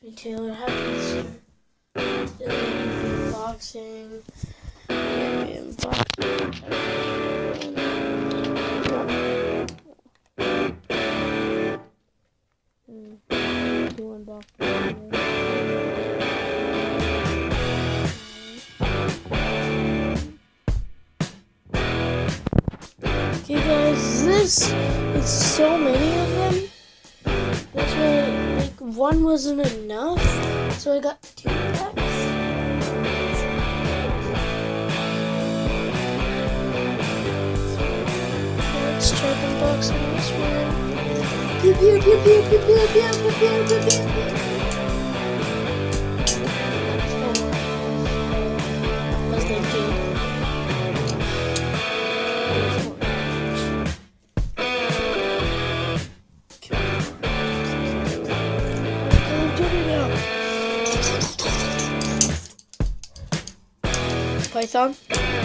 Me too. It happens soon. Unboxing. Okay guys, this is so many of them. That's why like one wasn't enough, so I got 2 packs. Let's check unboxing this one. Pew pew pew pew pew pew pew pew pew pew pew. I was thinking. Python.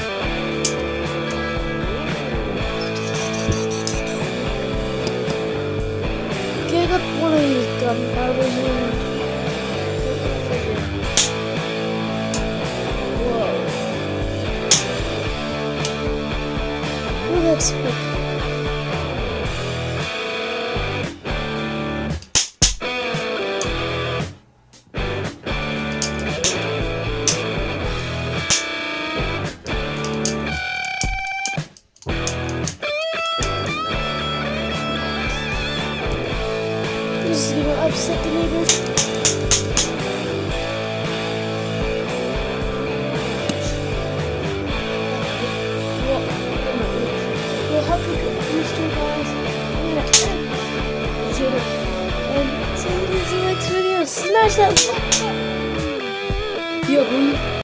Okay, I got one of these gunpowders in. Whoa. Oh, that's quick. This is gonna upset the neighbors. We'll help you get booster, guys. And see you in the next video. Smash that like button. Yo,